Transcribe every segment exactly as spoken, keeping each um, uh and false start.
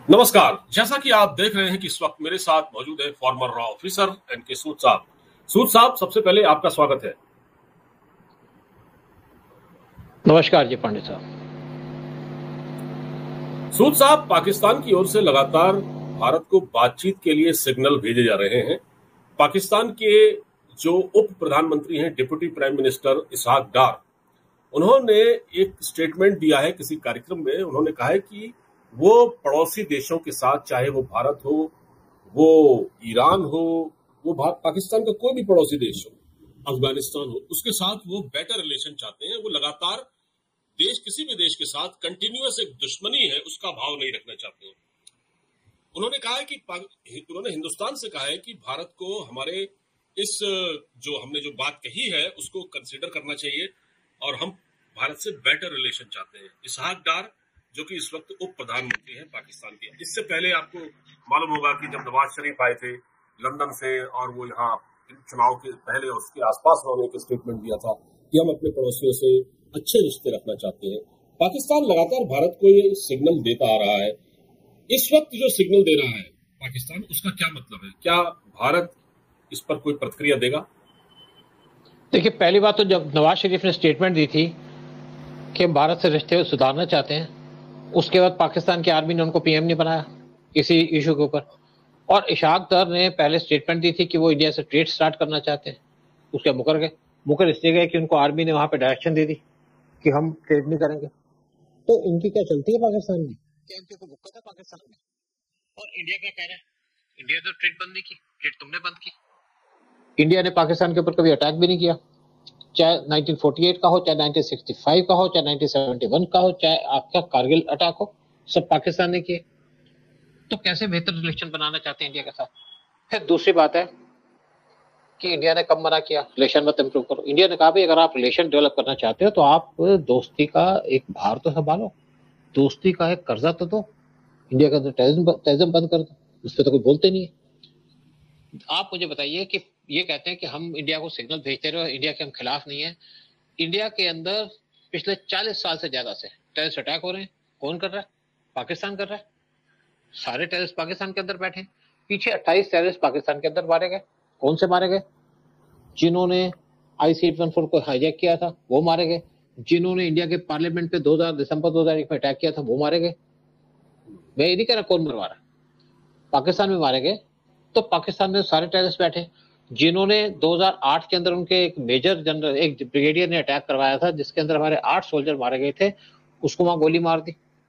नमस्कार। जैसा कि आप देख रहे हैं कि इस वक्त मेरे साथ मौजूद है फॉर्मर रॉ ऑफिसर एन के सूद साहब। सूद साहब, सबसे पहले आपका स्वागत है। नमस्कार जी पांडे साहब। सूद साहब, पाकिस्तान की ओर से लगातार भारत को बातचीत के लिए सिग्नल भेजे जा रहे हैं। पाकिस्तान के जो उप प्रधानमंत्री हैं, deputy prime minister Ishaq Dar, उन्होंने एक स्टेटमेंट दिया है किसी कार्यक्रम में। उन्होंने कहा है कि वो पड़ोसी देशों के साथ, चाहे वो भारत हो, वो ईरान हो, वो भारत पाकिस्तान का कोई भी पड़ोसी देश हो, अफगानिस्तान हो, उसके साथ वो बेटर रिलेशन चाहते हैं। वो लगातार देश किसी भी देश के साथ कंटिन्यूअस एक दुश्मनी है उसका भाव नहीं रखना चाहते हैं। उन्होंने कहा है कि उन्होंने हिंदुस्तान से कहा है कि भारत को हमारे इस जो हमने जो बात कही है उसको कंसीडर करना चाहिए और हम भारत से बेटर रिलेशन चाहते हैं। इसहाक डार, जो कि इस वक्त उप प्रधानमंत्री हैं पाकिस्तान के, इससे पहले आपको मालूम होगा कि जब नवाज शरीफ आए थे लंदन से और वो यहाँ चुनाव के पहले उसके आसपास उन्होंने एक स्टेटमेंट दिया था कि हम अपने पड़ोसियों से अच्छे रिश्ते रखना चाहते हैं। पाकिस्तान लगातार भारत को ये सिग्नल देता आ रहा है। इस वक्त जो सिग्नल दे रहा है पाकिस्तान, उसका क्या मतलब है? क्या भारत इस पर कोई प्रतिक्रिया देगा? देखिए, पहली बात तो जब नवाज शरीफ ने स्टेटमेंट दी थी कि भारत से रिश्ते सुधारना चाहते हैं, उसके बाद पाकिस्तान की आर्मी ने उनको पीएम नहीं बनाया इसी इशू के ऊपर। और इशहाक डार ने पहले स्टेटमेंट दी थी कि वो इंडिया से ट्रेड स्टार्ट करना चाहते हैं, उसके मुकर गए। मुकर इसलिए गए कि उनको आर्मी ने वहां पे डायरेक्शन दे दी कि हम ट्रेड नहीं करेंगे। तो इनकी क्या चलती है पाकिस्तान में, क्या इनके को मुक्कत है पाकिस्तान में? और इंडिया क्या कह रहा है? इंडिया तो ट्रेड बंद नहीं की, ट्रेड तुमने बंद की। इंडिया ने पाकिस्तान के ऊपर कभी अटैक भी नहीं किया, चाहे नाइनटीन फोर्टी एट का हो, चाहे नाइनटीन सिक्सटी फाइव का हो, चाहे नाइनटीन सेवेंटी वन का हो, चाहे आपका कारगिल अटैक हो, सब पाकिस्तान ने किए। तो कैसे बेहतर रिलेशन बनाना चाहते हैं इंडिया के साथ? फिर दूसरी बात है कि इंडिया ने कब मना किया रिलेशन मत इंप्रूव करो। इंडिया ने कहा भाई अगर आप रिलेशन डेवलप करना चाहते हो तो आप दोस्ती का एक भार तो संभालो, दोस्ती का एक कर्जा तो दो। इंडिया का टेररिज्म बंद कर दो, उस पर तो कोई बोलते नहीं है। आप मुझे बताइए कि ये कहते हैं कि हम इंडिया को सिग्नल भेजते रहे, इंडिया के हम खिलाफ नहीं है। इंडिया के अंदर पिछले चालीस साल से ज्यादा से टेररिस्ट अटैक हो रहे हैं। कौन कर रहा है? पाकिस्तान कर रहा है। सारे टेररिस्ट पाकिस्तान के अंदर बैठे हैं। पीछे अट्ठाईस टेररिस्ट पाकिस्तान के अंदर मारे गए। कौन से मारे गए? जिन्होंने आई सी वन फोर को हाईजैक किया था वो मारे गए। जिन्होंने इंडिया के पार्लियामेंट पे दो हजार दिसंबर दो हजार एक में अटैक किया था वो मारे गए। मैं ये नहीं कह रहा कौन मरवा रहा, पाकिस्तान में मारे गए। तो पाकिस्तान में सारे टेररिस्ट बैठे। जिन्होंने दो हजार आठ के अंदर उनके एक मेजर जनरल, एक ब्रिगेडियर ने अटैक करवाया था जिसके अंदर हमारे आठ सोल्जर मारे गए थे, उसको वहां गोली मार दी,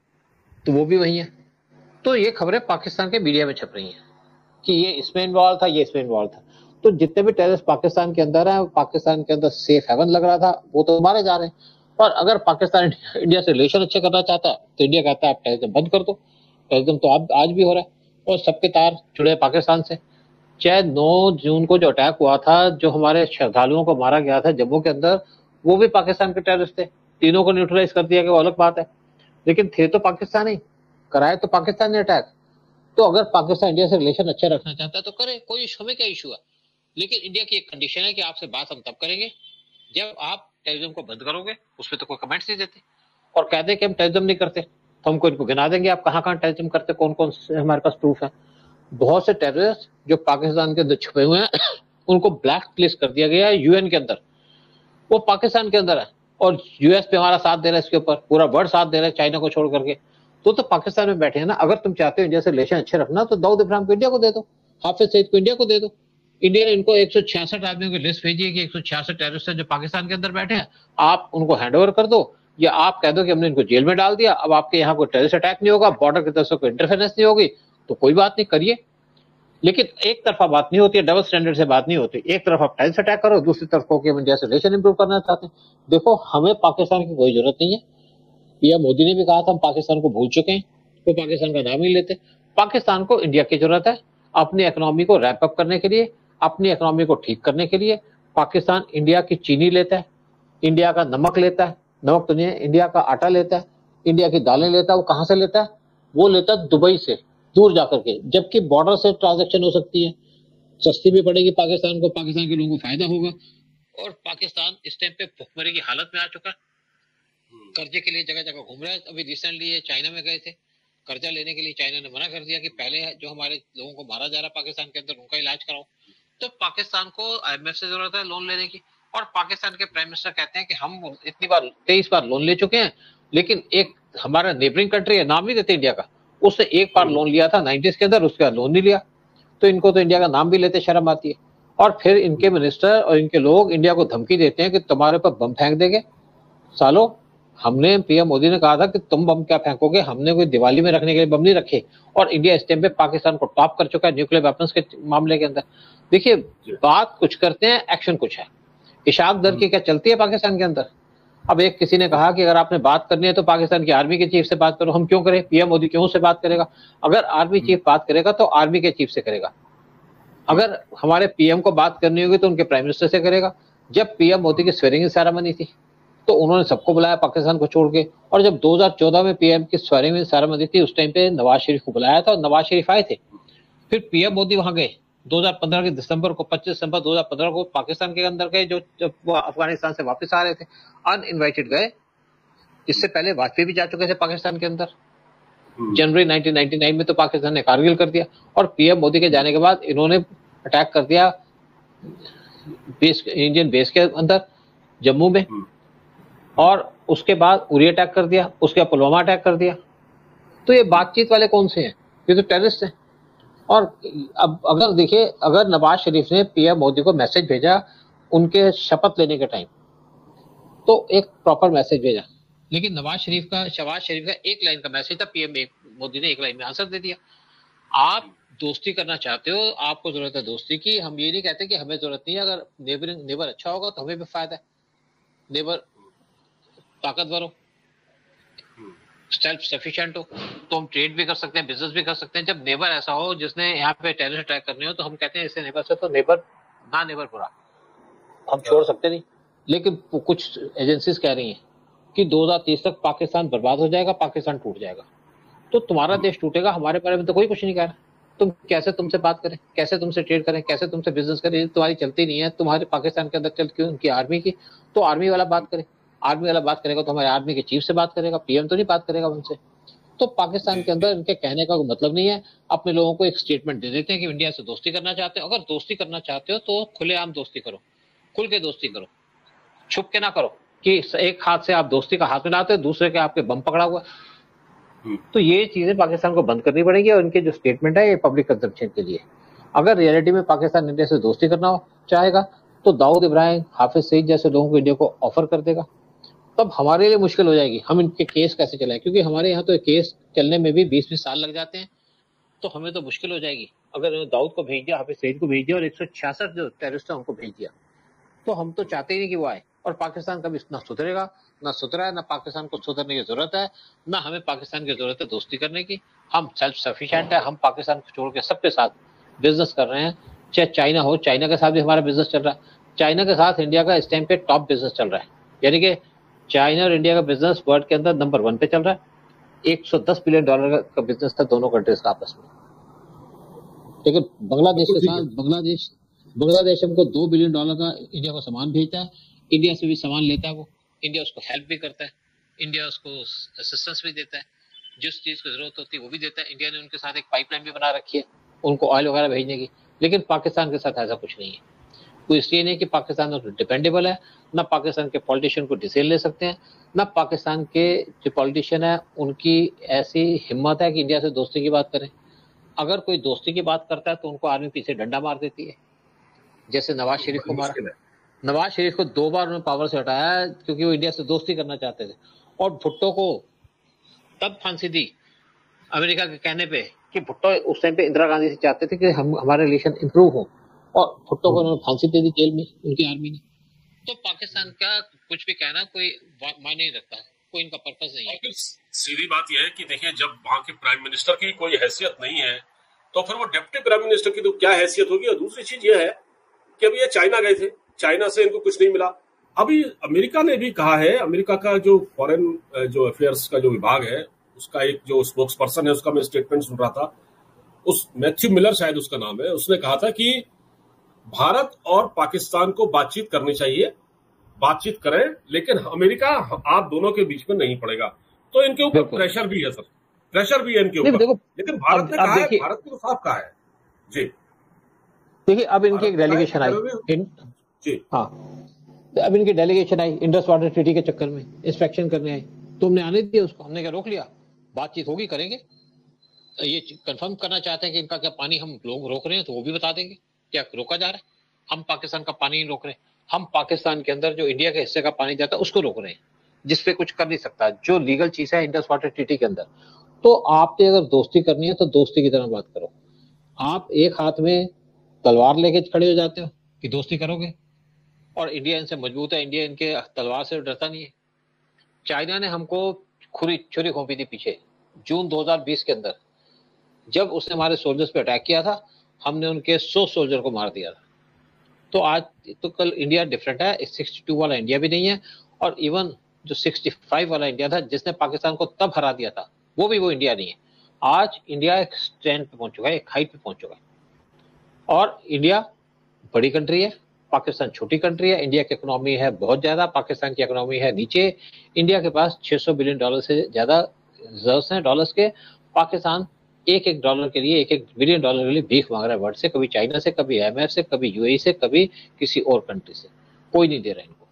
तो वो भी वही है। तो ये खबरें पाकिस्तान के मीडिया में छप रही हैं कि ये इसमें इन्वॉल्व था, ये इसमें इन्वॉल्व था। तो जितने भी टेररिस्ट पाकिस्तान के अंदर है, पाकिस्तान के अंदर सेफ हेवन लग रहा था, वो तो मारे जा रहे हैं। और अगर पाकिस्तान इंडिया से रिलेशन अच्छे करना चाहता है तो इंडिया कहता है आप टेररिज्म बंद कर दो। टेररिज्म तो अब आज भी हो रहा है और सबके तार जुड़े पाकिस्तान से। चाहे नौ जून को जो अटैक हुआ था, जो हमारे श्रद्धालुओं को मारा गया था जम्मू के अंदर, वो भी पाकिस्तान के टेररिस्ट थे। तीनों को न्यूट्रलाइज कर दिया गया, वो अलग बात है, लेकिन थे तो पाकिस्तान ही, कराए तो पाकिस्तान ने अटैक। तो अगर पाकिस्तान इंडिया से रिलेशन अच्छा रखना चाहता है तो करे, कोई हमें क्या इशू है। लेकिन इंडिया की एक कंडीशन है कि आपसे बात हम तब करेंगे जब आप टेररिज्म को बंद करोगे। उसमें तो कोई कमेंट्स नहीं देते और कहते कि हम टेररिज्म नहीं करते, तो हमको इनको गिना देंगे आप कहां कहां टेररिज्म करते, कौन कौन से हमारे पास प्रूफ है। बहुत से टेररिस्ट जो पाकिस्तान के अंदर छुपे हुए हैं उनको ब्लैक लिस्ट कर दिया गया है यूएन के अंदर, वो पाकिस्तान के अंदर है और यूएस पे हमारा साथ दे रहा है, इसके ऊपर पूरा वर्ल्ड साथ दे रहा है चाइना को छोड़ करके। तो तो पाकिस्तान में बैठे हैं ना। अगर तुम चाहते हो इंडिया से रिलेशन अच्छे रखना तो दाऊद इब्राहिम को इंडिया को दे दो, हाफिज सईद को इंडिया को दे दो। इंडिया ने इनको एक सौ छियासठ आदमियों की लिस्ट भेजी है कि एक सौ छियासठ टेररिस्ट है जो पाकिस्तान के अंदर बैठे हैं, आप उनको हैंड ओवर कर दो, या आप कह दो कि हमने इनको जेल में डाल दिया, अब आपके यहाँ कोई टेररिस्ट अटैक नहीं होगा, बॉर्डर की तरफ से कोई इंटरफेरेंस नहीं होगी, तो कोई बात नहीं, करिए। लेकिन एक तरफा बात नहीं होती है, डबल स्टैंडर्ड से बात नहीं होती। एक तरफ आप टेररिस्ट अटैक करो, दूसरी तरफ को कि हम इंडिया से रिलेशन इंप्रूव करना चाहते हैं। देखो, हमें पाकिस्तान की कोई जरूरत नहीं है। पीएम मोदी ने भी कहा था हम पाकिस्तान को भूल चुके हैं, तो पाकिस्तान का नाम ही लेते। पाकिस्तान को इंडिया की जरूरत है अपनी इकोनॉमी को रैप अप करने के लिए, अपनी इकोनॉमी को ठीक करने के लिए। पाकिस्तान इंडिया की चीनी लेता है, इंडिया का नमक लेता है, नमक तो नहीं है, इंडिया का आटा लेता है, इंडिया की दालें लेता है। वो कहां से लेता है? वो लेता है दुबई से, दूर जाकर के, जबकि बॉर्डर से ट्रांजैक्शन हो सकती है, सस्ती भी पड़ेगी पाकिस्तान को, पाकिस्तान के लोगों को फायदा होगा। और पाकिस्तान इस टाइम पे भुखमरी की हालत में आ चुका है, कर्जे के लिए जगह जगह घूम रहा है। अभी रिसेंटली ये चाइना में गए थे, कर्जा लेने के लिए चाइना ने मना कर दिया कि पहले जो हमारे लोगों को मारा जा रहा है पाकिस्तान के अंदर उनका इलाज कराओ। तो पाकिस्तान को आईएमएफ से जरूरत है लोन लेने की, और पाकिस्तान के प्राइम मिनिस्टर कहते हैं कि हम इतनी बार तेईस बार लोन ले चुके हैं, लेकिन एक हमारा नेबरिंग कंट्री है, नाम नहीं देते इंडिया का, उससे एक बार लोन लिया था नाइन्टीज के अंदर, उसके बाद लोन नहीं लिया। तो इनको तो इंडिया का नाम भी लेते शर्म आती है। और फिर इनके मिनिस्टर और इनके लोग इंडिया को धमकी देते हैं कि तुम्हारे पर बम फेंक देंगे। सालो, हमने पीएम मोदी ने कहा था कि तुम बम क्या फेंकोगे, हमने कोई दिवाली में रखने के लिए बम नहीं रखे। और इंडिया इस टाइम पे पाकिस्तान को टॉप कर चुका है न्यूक्लियर वेपन्स के मामले के अंदर। देखिए, बात कुछ करते हैं, एक्शन कुछ है। इशाक दर की क्या चलती है पाकिस्तान के अंदर। अब एक किसी ने कहा कि अगर आपने बात करनी है तो पाकिस्तान की आर्मी के चीफ से बात करो। हम क्यों करें, पीएम मोदी क्यों से बात करेगा? अगर आर्मी चीफ बात करेगा तो आर्मी के चीफ से करेगा। अगर हमारे पीएम को बात करनी होगी तो उनके प्राइम मिनिस्टर से करेगा। जब पीएम मोदी की स्वेरिंग सेरेमनी थी तो उन्होंने सबको बुलाया पाकिस्तान को छोड़ के, और जब दो हज़ार चौदह में पीएम की स्वेरिंग सेरेमनी थी उस टाइम पे नवाज शरीफ को बुलाया था और नवाज शरीफ आए थे। फिर पीएम मोदी वहां गए दो हज़ार पंद्रह के दिसंबर को, पच्चीस दिसंबर दो हज़ार पंद्रह को पाकिस्तान के अंदर गए, जो जब वो अफगानिस्तान से वापस आ रहे थे, अनइनवाइटेड गए। इससे पहले वाजपेयी भी जा चुके थे पाकिस्तान के अंदर। जनवरी नाइनटीन नाइंटी नाइन में तो पाकिस्तान ने कारगिल कर दिया, और पीएम मोदी के जाने के बाद इन्होंने अटैक कर दिया बेस, इंडियन बेस के अंदर जम्मू में, और उसके बाद उरी अटैक कर दिया, उसके बाद पुलवामा अटैक कर दिया। तो ये बातचीत वाले कौन से हैं? ये तो टेररिस्ट हैं। और अब अगर देखिए, अगर नवाज शरीफ ने पीएम मोदी को मैसेज भेजा उनके शपथ लेने के टाइम, तो एक प्रॉपर मैसेज भेजा, लेकिन नवाज शरीफ का शहबाज शरीफ का एक लाइन का मैसेज था, पीएम मोदी ने एक लाइन में आंसर दे दिया। आप दोस्ती करना चाहते हो, आपको जरूरत है दोस्ती की, हम ये नहीं कहते कि हमें जरूरत नहीं है। अगर नेबरिंग नेबर अच्छा होगा तो हमें भी फायदा है, नेबर ताकतवर हो, सेल्फ सफिशिएंट हो, तो हम ट्रेड भी कर सकते हैं, बिजनेस भी कर सकते हैं। जब नेबर ऐसा हो जिसने यहाँ पे टेररिस्ट अटैक करने हो, तो हम कहते हैं इसे नेबर से तो नेबर ना नेबर बुरा, हम छोड़ सकते नहीं। लेकिन कुछ एजेंसीज कह रही हैं कि दो हज़ार तीस तक पाकिस्तान बर्बाद हो जाएगा, पाकिस्तान टूट जाएगा। तो तुम्हारा देश टूटेगा, हमारे बारे में तो कोई कुछ नहीं कह रहा। तुम कैसे तुमसे बात करें, कैसे तुमसे ट्रेड करें, कैसे तुमसे बिजनेस करें? तुम्हारी चलती नहीं है, तुम्हारे पाकिस्तान के अंदर चल क्यों उनकी आर्मी की? तो आर्मी वाला बात करे, आर्मी वाला बात करेगा तो हमारे आर्मी के चीफ से बात करेगा, पीएम तो नहीं बात करेगा उनसे। तो पाकिस्तान के अंदर इनके कहने का कोई मतलब नहीं है। अपने लोगों को एक स्टेटमेंट दे देते हैं कि इंडिया से दोस्ती करना चाहते हो। अगर दोस्ती करना चाहते हो तो खुलेआम दोस्ती करो, खुल के दोस्ती करो, छुप के ना करो कि एक हाथ से आप दोस्ती का हाथ मिलाते हो, दूसरे के आपके बम पकड़ा हुआ। तो ये चीजें पाकिस्तान को बंद करनी पड़ेगी, और इनके जो स्टेटमेंट है ये पब्लिक कंजम्पशन के लिए। अगर रियलिटी में पाकिस्तान इंडिया से दोस्ती करना चाहेगा तो दाऊद इब्राहिम, हाफिज सईद जैसे लोगों को इंडिया को ऑफर कर देगा, तब हमारे लिए मुश्किल हो जाएगी। हम इनके केस कैसे चलाएं, क्योंकि हमारे यहाँ तो केस चलने में भी बीस बीस साल लग जाते हैं, तो हमें तो मुश्किल हो जाएगी। अगर दाऊद को भेज दिया, हाफिज सईद को भेज दिया और एक सौ छियासठ जो टेररिस्ट है उनको भेज दिया, तो हम तो चाहते ही नहीं कि वो आए। और पाकिस्तान कभी ना सुधरेगा, ना सुधरा है, ना पाकिस्तान को सुधरने की जरूरत है, ना हमें पाकिस्तान की जरूरत है दोस्ती करने की। हम सेल्फ सफिशिएंट है, हम पाकिस्तान को छोड़ के सबके साथ बिजनेस कर रहे हैं। चाहे चाइना हो, चाइना के साथ भी हमारा बिजनेस चल रहा है। चाइना के साथ इंडिया का इस टाइम पे टॉप बिजनेस चल रहा है, यानी कि चाइना और इंडिया का बिजनेस वर्ल्ड के अंदर नंबर वन पे चल रहा है। एक सौ दस बिलियन डॉलर का बिजनेस था दोनों कंट्रीज का आपस में। लेकिन बांग्लादेश के साथ बांग्लादेश बांग्लादेश हमको दो बिलियन डॉलर का इंडिया को सामान भेजता है, इंडिया से भी सामान लेता है वो, इंडिया उसको हेल्प भी करता है, इंडिया उसको असिस्टेंस भी देता है, जिस चीज की जरूरत होती है वो भी देता है। इंडिया ने उनके साथ एक पाइपलाइन भी बना रखी है उनको ऑयल वगैरह भेजने की। लेकिन पाकिस्तान के साथ ऐसा कुछ नहीं है। कोई इसलिए नहीं कि पाकिस्तान डिपेंडेबल है, ना पाकिस्तान के पॉलिटिशियन को डिसीजन ले सकते हैं, ना पाकिस्तान के जो पॉलिटिशियन है उनकी ऐसी हिम्मत है कि इंडिया से दोस्ती की बात करें। अगर कोई दोस्ती की बात करता है तो उनको आर्मी पीछे डंडा मार देती है, जैसे नवाज शरीफ को मारा। नवाज शरीफ को दो बार उन्होंने पावर से हटाया क्योंकि वो इंडिया से दोस्ती करना चाहते थे। और भुट्टो को तब फांसी दी अमेरिका के कहने पे कि भुट्टो उस टाइम पे इंदिरा गांधी से चाहते थे कि हम हमारे रिलेशन इंप्रूव हो, और भुट्टो को उन्होंने फांसी दे दी जेल में उनकी आर्मी ने। तो पाकिस्तान का कुछ भी कहना कोई मायने नहीं रखता, कोई इनका पर्पस नहीं है। सीधी बात यह है कि देखिए, जब वहां के प्राइम मिनिस्टर की कोई हैसियत नहीं है तो फिर वो डिप्टी प्राइम मिनिस्टर की तो क्या हैसियत होगी। और दूसरी चीज यह है कि अभी ये चाइना गए थे, चाइना से इनको कुछ नहीं मिला। अभी अमेरिका ने भी कहा है, अमेरिका का जो फॉरेन जो अफेयर्स का जो विभाग है उसका एक जो स्पोक्स पर्सन है, उसका मैं स्टेटमेंट सुन रहा था, उस मैथ्यू मिलर शायद उसका नाम है, उसने कहा था कि भारत और पाकिस्तान को बातचीत करनी चाहिए, बातचीत करें, लेकिन अमेरिका आप दोनों के बीच में नहीं पड़ेगा। तो इनके ऊपर प्रेशर भी है सर, प्रेशर भी है इनके नहीं ऊपर। देखो, लेकिन भारत अब ने अब कहा है, देखिए भारत ने तो साफ कहा है जी, देखिए अब इनकी भारत एक ने कहा है कि डेलीगेशन आई टेररिज्म इन जी हाँ, तो अब इनकी डेलीगेशन आई इंडस वाटर ट्रीटी के चक्कर में इंस्पेक्शन करने आई, तो हमने आने दिया उसको, हमने क्या रोक लिया? बातचीत होगी, करेंगे, ये कंफर्म करना चाहते हैं कि इनका क्या पानी हम लोग रोक रहे हैं तो वो भी बता देंगे क्या रोका जा रहा है। हम पाकिस्तान का पानी नहीं रोक रहे हैं, हम पाकिस्तान के अंदर जो इंडिया के हिस्से का पानी जाता है उसको रोक रहे हैं, जिसपे कुछ कर नहीं सकता, जो लीगल चीज है इंडस वाटर ट्रीटी के अंदर। तो आपने अगर दोस्ती करनी है तो दोस्ती की तरह बात करो। आप एक हाथ में तलवार लेके खड़े हो जाते हो कि दोस्ती करोगे, और इंडिया इनसे मजबूत है, इंडिया इनके तलवार से डरता नहीं है। चाइना ने हमको खुरी छुरी घोंपी थी पीछे जून दो हज़ार बीस के अंदर, जब उसने हमारे सोल्जर्स पे अटैक किया था, हमने उनके सौ सोल्जर को मार दिया था। तो आज तो कल इंडिया डिफरेंट है, बासठ वाला इंडिया भी नहीं है, और इवन जो पैंसठ वाला इंडिया था जिसने पाकिस्तान को तब हरा दिया था, वो भी वो इंडिया नहीं है। आज इंडिया एक स्ट्रेंथ पे पहुंच चुका है, एक हाइट पे पहुंच चुका है, और इंडिया बड़ी कंट्री है, पाकिस्तान छोटी कंट्री है। इंडिया की इकोनॉमी है बहुत ज्यादा, पाकिस्तान की इकोनॉमी है नीचे। इंडिया के पास छह सौ बिलियन डॉलर से ज्यादा रिजर्व्स हैं डॉलर्स के। पाकिस्तान एक एक डॉलर के लिए, एक एक बिलियन डॉलर के लिए भीख मांग रहा है वर्ल्ड से, कभी चाइना से, कभी आई एम एफ से, कभी यूएई से, कभी किसी और कंट्री से, कोई नहीं दे रहा इनको।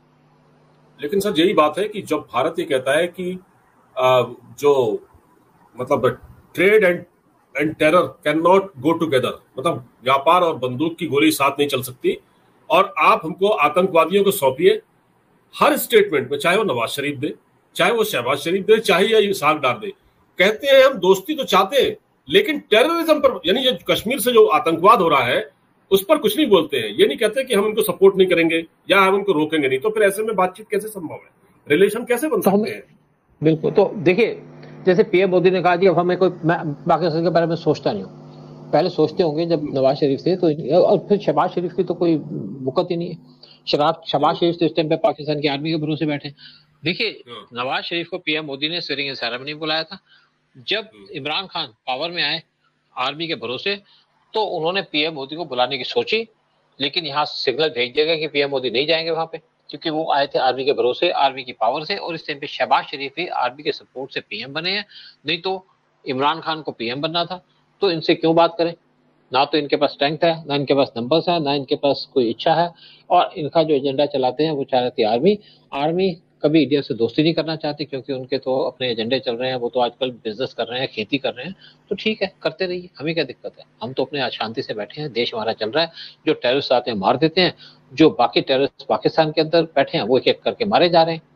लेकिन सर यही बात है कि जब भारत ये कहता है कि आ, जो मतलब trade and and terror can not go together, मतलब व्यापार और बंदूक की गोली साथ नहीं चल सकती, और आप हमको आतंकवादियों को सौंपिए। हर स्टेटमेंट में, चाहे वो नवाज शरीफ दे, चाहे वो शहबाज शरीफ दे, चाहे या इसाक डार दे, कहते हैं हम दोस्ती तो चाहते हैं, लेकिन टेररिज्म पर, यानी जो कश्मीर से जो आतंकवाद हो रहा है उस पर कुछ नहीं बोलते हैं। ये नहीं कहते कि हम उनको सपोर्ट नहीं करेंगे या हम उनको रोकेंगे नहीं। तो फिर ऐसे में बातचीत कैसे संभव है, रिलेशन कैसे बन सकते हैं? बिल्कुल, तो देखिए जैसे पीएम मोदी ने कहा जी अब हमें कोई, मैं पाकिस्तान के बारे में सोचता नहीं हूँ, पहले सोचते होंगे जब नवाज शरीफ थे तो, और फिर शहबाज शरीफ की तो कोई बुकत ही नहीं है। शराब शहबाज शरीफ तो इस टाइम पे पाकिस्तान की आर्मी के भरोसे बैठे। देखिए नवाज शरीफ को पीएम मोदी ने स्वेरिंग इन सेरेमनी में बुलाया था। जब इमरान खान पावर में आए आर्मी के भरोसे, तो उन्होंने पीएम मोदी को बुलाने की सोची, लेकिन यहाँ सिग्नल भेज दिया गया कि पीएम मोदी नहीं जाएंगे वहां पे, क्योंकि वो आए थे आर्मी के भरोसे, आर्मी की पावर से, और इस टाइम पे शहबाज शरीफ भी आर्मी के सपोर्ट से पीएम बने हैं। नहीं तो इमरान खान को पीएम बनना था, तो इनसे क्यों बात करें? ना तो इनके पास स्ट्रेंथ है, ना इनके पास नंबर्स है, ना इनके पास कोई इच्छा है, और इनका जो एजेंडा चलाते हैं वो चाहती है आर्मी। आर्मी कभी इंडिया से दोस्ती नहीं करना चाहती, क्योंकि उनके तो अपने एजेंडे चल रहे हैं, वो तो आजकल बिजनेस कर रहे हैं, खेती कर रहे हैं। तो ठीक है, करते रहिए, हमें क्या दिक्कत है, हम तो अपने शांति से बैठे हैं, देश हमारा चल रहा है। जो टेररिस्ट आते हैं मार देते हैं, जो बाकी टेररिस्ट पाकिस्तान के अंदर बैठे हैं वो एक एक करके मारे जा रहे हैं।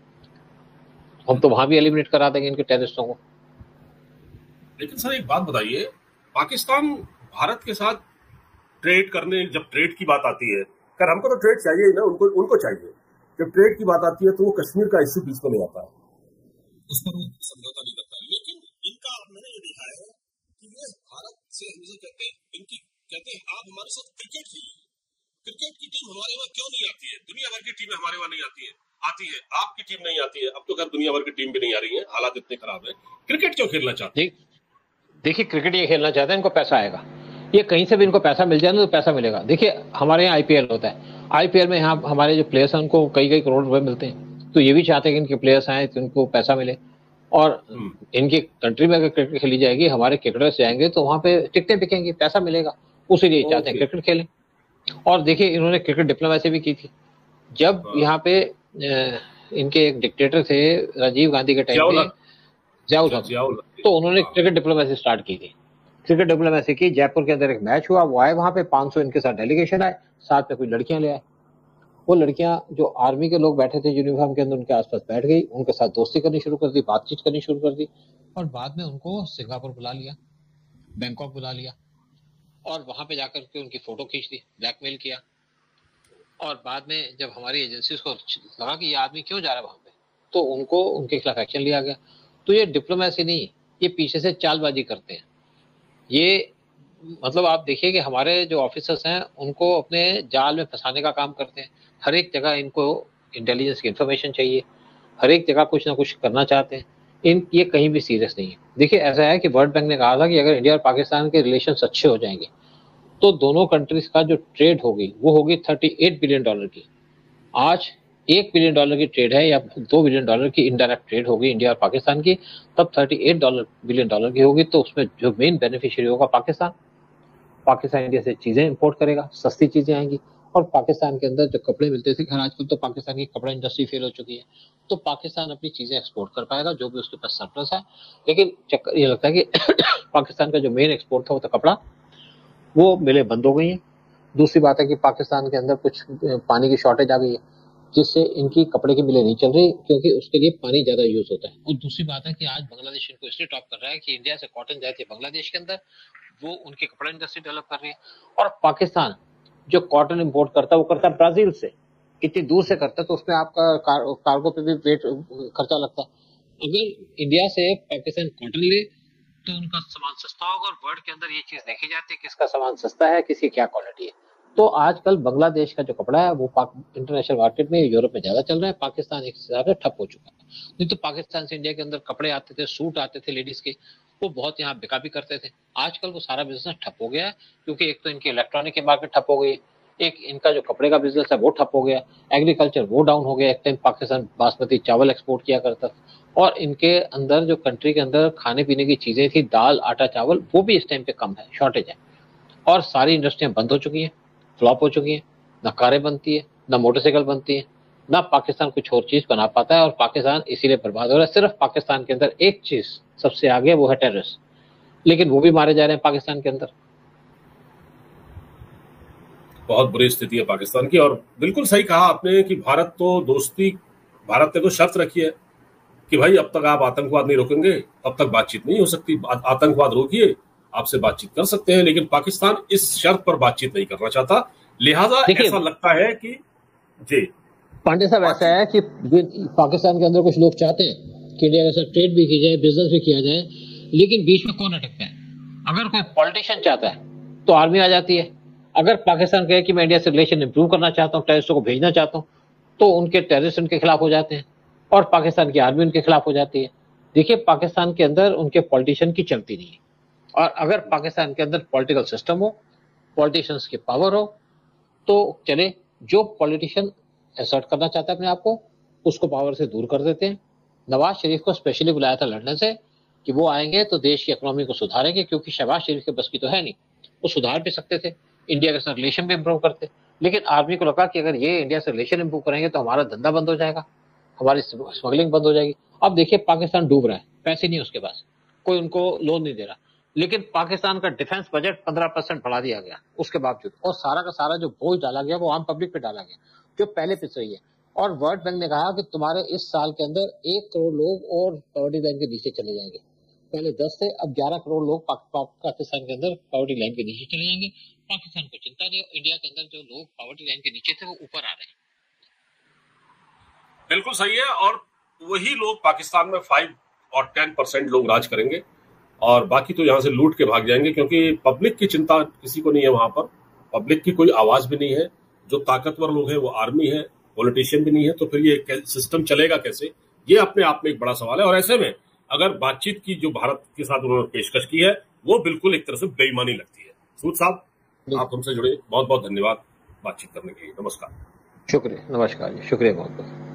हम तो वहां भी एलिमिनेट करा देंगे इनके टेररिस्टों को। लेकिन सर एक बात बताइए, पाकिस्तान भारत के साथ ट्रेड करने, जब ट्रेड की बात आती है, कर हमको तो ट्रेड चाहिए ही ना, उनको उनको चाहिए। जब ट्रेड की बात आती है तो वो कश्मीर का इश्यू बीच में नहीं आता है, उस पर वो समझौता नहीं करता। लेकिन इनका मैंने ये देखा है कि ये भारत से हमेशा कहते हैं, इनकी कहते हैं आप हमारे साथ क्रिकेट खेलिए, क्रिकेट की टीम हमारे वहां क्यों नहीं आती है? दुनिया भर की टीमें हमारे वहां नहीं आती है, आती है, आपकी टीम नहीं आती है। अब तो खैर दुनिया भर की टीम भी नहीं आ रही है, हालात इतने खराब है। क्रिकेट क्यों खेलना चाहते हैं? देखिए क्रिकेट ये खेलना चाहते हैं, इनको पैसा आएगा, ये कहीं से भी इनको पैसा मिल जाए ना तो पैसा मिलेगा। देखिए हमारे यहाँ आईपीएल होता है, आईपीएल में यहाँ हमारे जो प्लेयर्स हैं उनको कई कई करोड़ रुपए मिलते हैं, तो ये भी चाहते हैं कि इनके प्लेयर्स आए तो इनको पैसा मिले। और इनकी कंट्री में अगर क्रिकेट खेली जाएगी, हमारे क्रिकेटर्स जाएंगे तो वहां पे टिकटें बिकेंगी, पैसा मिलेगा, उसी लिए चाहते हैं क्रिकेट खेलें। और देखिए इन्होंने क्रिकेट डिप्लोमेसी भी की थी। जब यहाँ पे इनके एक डिक्टेटर थे राजीव गांधी के टाइम पे, जियाउल, तो उन्होंने क्रिकेट डिप्लोमेसी स्टार्ट की थी। क्रिकेट डिप्लोमेसी की, जयपुर के अंदर एक मैच हुआ, वो आए वहां पे, पाँच सौ इनके साथ डेलीगेशन आए, साथ में कुछ लड़कियां ले आए। वो लड़कियां जो आर्मी के लोग बैठे थे यूनिफॉर्म के अंदर, उनके आसपास बैठ गई, उनके साथ दोस्ती करनी शुरू कर दी, बातचीत करनी शुरू कर दी, और बाद में उनको सिंगापुर बुला लिया, बैंकॉक बुला लिया, और वहां पे जाकर के उनकी फोटो खींच दी, ब्लैकमेल किया। और बाद में जब हमारी एजेंसी को लगा कि ये आदमी क्यों जा रहा है वहां पे, तो उनको उनके खिलाफ एक्शन लिया गया। तो ये डिप्लोमेसी नहीं, ये पीछे से चालबाजी करते हैं। ये मतलब आप देखिए कि हमारे जो ऑफिसर्स हैं उनको अपने जाल में फंसाने का काम करते हैं। हर एक जगह इनको इंटेलिजेंस की इंफॉर्मेशन चाहिए, हर एक जगह कुछ ना कुछ करना चाहते हैं। इन ये कहीं भी सीरियस नहीं है। देखिए ऐसा है कि वर्ल्ड बैंक ने कहा था कि अगर इंडिया और पाकिस्तान के रिलेशंस अच्छे हो जाएंगे तो दोनों कंट्रीज का जो ट्रेड होगी वो होगी अड़तीस बिलियन डॉलर की। आज एक बिलियन डॉलर की ट्रेड है या दो बिलियन डॉलर की इनडायरेक्ट ट्रेड होगी इंडिया और पाकिस्तान की, तब अड़तीस डॉलर बिलियन डॉलर की होगी, तो उसमें जो मेन बेनिफिशियरी होगा पाकिस्तान। पाकिस्तान इंडिया से चीजें इंपोर्ट करेगा, सस्ती चीजें आएंगी, और पाकिस्तान के अंदर जो कपड़े मिलते थे, खैर आजकल तो पाकिस्तान की कपड़ा इंडस्ट्री फेल हो चुकी है, तो पाकिस्तान अपनी चीजें एक्सपोर्ट कर पाएगा जो भी उसके पास सरप्लस है। लेकिन चक्कर ये लगता है कि पाकिस्तान का जो मेन एक्सपोर्ट था वो था कपड़ा, वो मिलें बंद हो गई हैं। दूसरी बात है कि पाकिस्तान के अंदर कुछ पानी की शॉर्टेज आ गई है, जिससे इनकी कपड़े की मिलें नहीं चल रही, क्योंकि उसके लिए पानी ज्यादा यूज होता है। और दूसरी बात है कि आज बांग्लादेश इनको इसलिए टॉप कर रहा है कि इंडिया से कॉटन जाती है बांग्लादेश के अंदर, वो उनकी कपड़ा इंडस्ट्री डेवलप कर रही है, और पाकिस्तान जो कॉटन इंपोर्ट करता है वो करता है ब्राजील से, इतनी दूर से करता है, तो उसमें आपका कार, कार्गो पे भी वेट खर्चा लगता है। अगर इंडिया से पाकिस्तान कॉटन ले तो उनका सामान सस्ता होगा, और वर्ल्ड के अंदर ये चीज देखी जाती है किसका सामान सस्ता है, किसकी क्या क्वालिटी है। तो आजकल बांग्लादेश का जो कपड़ा है वो इंटरनेशनल मार्केट में, यूरोप में ज्यादा चल रहा है, पाकिस्तान एक हिसाब से ठप हो चुका है। नहीं तो पाकिस्तान से इंडिया के अंदर कपड़े आते थे, सूट आते थे लेडीज के, वो बहुत यहाँ बिका भी करते थे। आजकल वो सारा बिजनेस ठप हो गया है, क्योंकि एक तो इनकी इलेक्ट्रॉनिक की मार्केट ठप हो गई, एक इनका जो कपड़े का बिजनेस है वो ठप हो गया, एग्रीकल्चर वो डाउन हो गया। एक टाइम पाकिस्तान बासमती चावल एक्सपोर्ट किया करता, और इनके अंदर जो कंट्री के अंदर खाने पीने की चीजें थी, दाल आटा चावल, वो भी इस टाइम पे कम है, शॉर्टेज है, और सारी इंडस्ट्रियां बंद हो चुकी हैं, फ्लॉप हो चुकी हैं। ना कारें बनती है, ना मोटरसाइकिल बनती है, ना पाकिस्तान कुछ और चीज बना पाता है, और पाकिस्तान इसीलिए बर्बाद हो रहा है। सिर्फ पाकिस्तान के अंदर एक चीज सबसे आगे, वो है टेररिस्ट, लेकिन वो भी मारे जा रहे हैं पाकिस्तान के अंदर। बहुत बुरी स्थिति है पाकिस्तान की। और बिल्कुल सही कहा आपने कि भारत तो दोस्ती, भारत ने तो शर्त रखी है कि भाई अब तक आप आतंकवाद नहीं रोकेंगे तब तक बातचीत नहीं हो सकती, आतंकवाद रोकिए, आपसे बातचीत कर सकते हैं। लेकिन पाकिस्तान इस शर्त पर बातचीत नहीं करना चाहता, लिहाजा ऐसा लगता है कि जी पांडे साहब, ऐसा है कि पाकिस्तान के अंदर कुछ लोग चाहते हैं कि इंडिया के साथ ट्रेड भी की जाए, बिजनेस भी किया जाए, लेकिन बीच में कौन अटकता है? अगर कोई पॉलिटिशियन चाहता है तो आर्मी आ जाती है। अगर पाकिस्तान कहे कि मैं इंडिया से रिलेशन इंप्रूव करना चाहता हूँ, टेररिस्टों को भेजना चाहता हूँ, तो उनके टेररिस्ट उनके खिलाफ हो जाते हैं, और पाकिस्तान की आर्मी उनके खिलाफ हो जाती है। देखिए, पाकिस्तान के अंदर उनके पॉलिटिशियन की चलती नहीं है, और अगर पाकिस्तान के अंदर पॉलिटिकल सिस्टम हो, पॉलिटिशियंस की पावर हो, तो चले। जो पॉलिटिशियन असर्ट करना चाहता है अपने आप को, उसको पावर से दूर कर देते हैं। नवाज शरीफ को स्पेशली बुलाया था लंदन से कि वो आएंगे तो देश की इकोनॉमी को सुधारेंगे, क्योंकि शहबाज शरीफ के बस की तो है नहीं, वो सुधार भी सकते थे, इंडिया के साथ रिलेशन भी इंप्रूव करते। लेकिन आर्मी को लगा कि अगर ये इंडिया से रिलेशन इंप्रूव करेंगे तो हमारा धंधा बंद हो जाएगा, हमारी स्मगलिंग बंद हो जाएगी। अब देखिए, पाकिस्तान डूब रहा है, पैसे नहीं उसके पास, कोई उनको लोन नहीं दे रहा, लेकिन पाकिस्तान का डिफेंस बजट पंद्रह परसेंट बढ़ा दिया गया उसके बावजूद, और सारा का सारा जो बोझ डाला गया वो आम पब्लिक पे डाला गया, जो पहले पिस रही है। और वर्ल्ड बैंक ने कहा कि तुम्हारे इस साल के अंदर एक करोड़ लोग और पॉवर्टी लाइन के नीचे चले जाएंगे। पहले दस थे, अब ग्यारह करोड़ लोग पाकिस्तान के अंदर पॉवर्टी लाइन के नीचे चले जाएंगे। पाकिस्तान को चिंता नहीं, इंडिया के अंदर जो लोग पॉवर्टी लाइन के नीचे थे वो ऊपर आ रहे हैं। बिल्कुल सही है। और वही लोग पाकिस्तान में फाइव और टेन परसेंट लोग राज करेंगे, और बाकी तो यहाँ से लूट के भाग जाएंगे, क्योंकि पब्लिक की चिंता किसी को नहीं है वहां पर, पब्लिक की कोई आवाज भी नहीं है। जो ताकतवर लोग हैं वो आर्मी है, पॉलिटिशियन भी नहीं है, तो फिर ये सिस्टम चलेगा कैसे, ये अपने आप में एक बड़ा सवाल है। और ऐसे में अगर बातचीत की जो भारत के साथ उन्होंने पेशकश की है वो बिल्कुल एक तरह से बेईमानी लगती है। सूद साहब, आप हमसे जुड़े, बहुत बहुत धन्यवाद बातचीत करने के लिए। नमस्कार। शुक्रिया, नमस्कार जी, शुक्रिया बहुत बहुत।